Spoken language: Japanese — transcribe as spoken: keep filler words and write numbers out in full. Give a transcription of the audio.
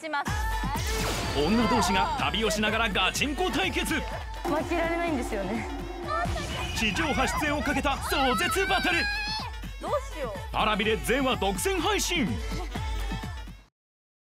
ちます。 女同士が旅をしながらガチンコ対決。 負けられないんですよね。 地上波出演をかけた壮絶バトル。 どうしよう。 パラビで全話独占配信。